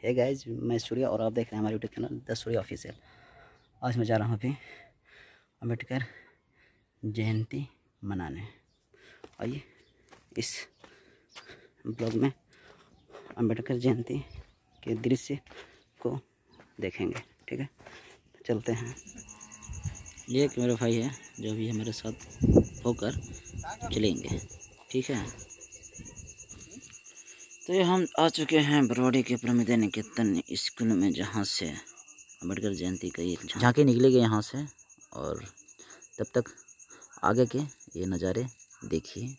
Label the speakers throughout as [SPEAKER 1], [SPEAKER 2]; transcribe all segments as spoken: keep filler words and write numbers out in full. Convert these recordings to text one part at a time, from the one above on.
[SPEAKER 1] Hey guys, मैं सूर्या और आप देख रहे हैं हमारे YouTube channel the Surya official. आज मैं जा रहा हूँ अभी अम्बेडकर जयंती मनाने। आइए इस ब्लॉग में अम्बेडकर जयंती के दृश्य को देखेंगे। ठीक है, चलते हैं। ये एक मेरा भाई है जो भी हमारे साथ होकर चलेंगे। ठीक है, तो ये हम आ चुके हैं बरवाड़ी के प्रमिता निकेतन स्कूल में, जहाँ से अम्बेडकर जयंती का एक झांकी निकलेगी यहाँ से। और तब तक आगे के ये नज़ारे देखिए।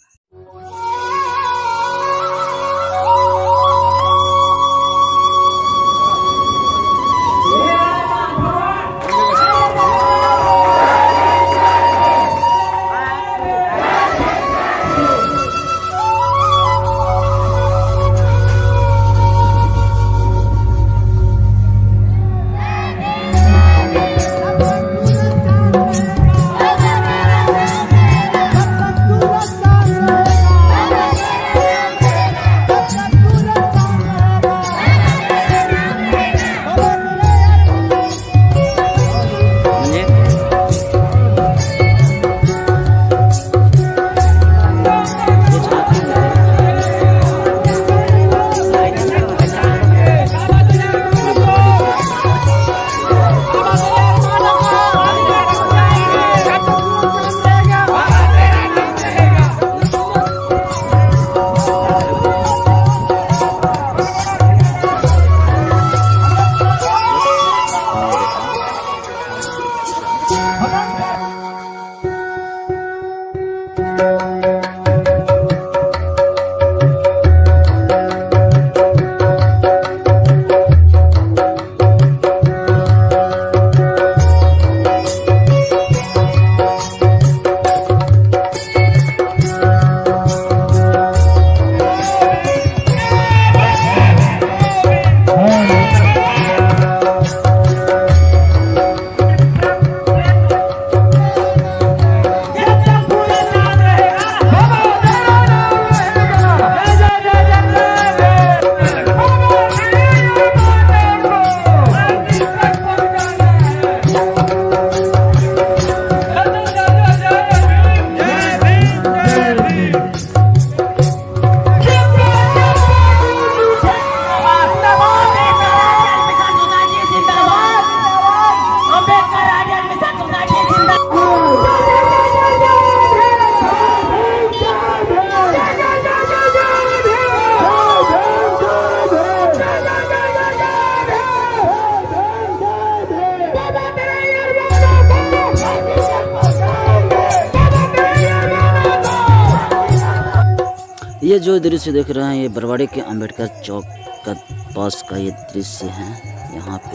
[SPEAKER 1] ये जो दृश्य देख रहे हैं ये बरवाड़ी के अंबेडकर चौक का पास का ये दृश्य है। यहाँ पे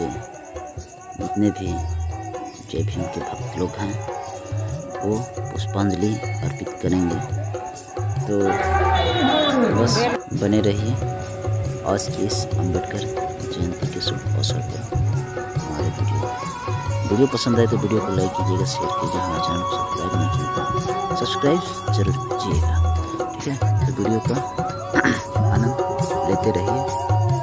[SPEAKER 1] जितने भी जय भीम के भक्त लोग हैं वो पुष्पांजलि अर्पित करेंगे। तो बस बने रहिए आज की इस अंबेडकर जयंती के शुभ अवसर पर। हमारे वीडियो वीडियो पसंद आए तो वीडियो को लाइक कीजिएगा, शेयर कीजिएगा, हमारे चैनल को सब्सक्राइब नहीं कीजिएगा, सब्सक्राइब जरूर कीजिएगा। ठीक है, तो वीडियो का आनंद लेते रहिए।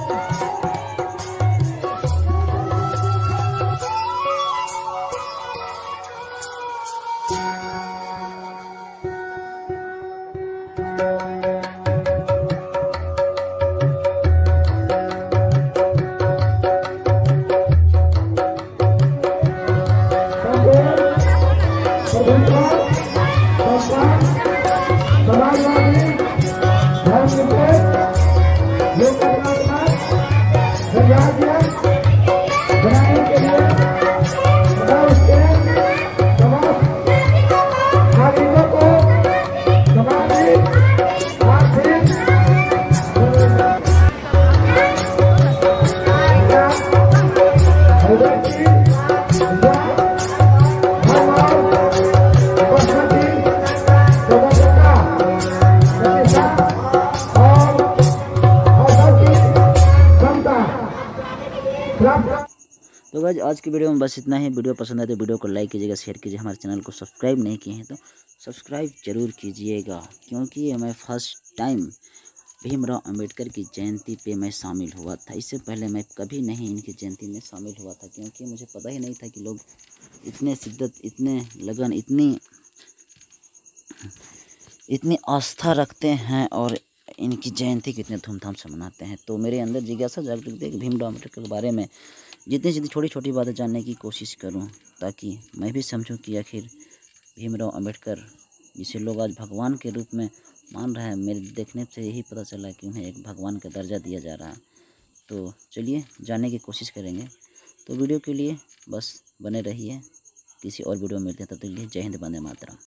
[SPEAKER 1] तो गाइस आज की वीडियो में बस इतना ही। वीडियो पसंद आए तो वीडियो को लाइक कीजिएगा, शेयर कीजिए, हमारे चैनल को सब्सक्राइब नहीं किए हैं तो सब्सक्राइब जरूर कीजिएगा, क्योंकि ये मैं फर्स्ट टाइम भीमराव अंबेडकर की जयंती पे मैं शामिल हुआ था। इससे पहले मैं कभी नहीं इनकी जयंती में शामिल हुआ था, क्योंकि मुझे पता ही नहीं था कि लोग इतने शिद्दत, इतने लगन, इतनी इतनी आस्था रखते हैं और इनकी जयंती कितने धूमधाम से मनाते हैं। तो मेरे अंदर जिज्ञासा जागृत है कि भीमराव अम्बेडकर के बारे में जितनी जितनी छोटी छोटी बातें जानने की कोशिश करूं, ताकि मैं भी समझूं कि आखिर भीमराव अम्बेडकर, जिसे लोग आज भगवान के रूप में मान रहे हैं, मेरे देखने से यही पता चला कि उन्हें एक भगवान का दर्जा दिया जा रहा है। तो चलिए जानने की कोशिश करेंगे। तो वीडियो के लिए बस बने रहिए, किसी और वीडियो में मिलते हैं, तब तक के लिए जय हिंद, वंदे मातरम।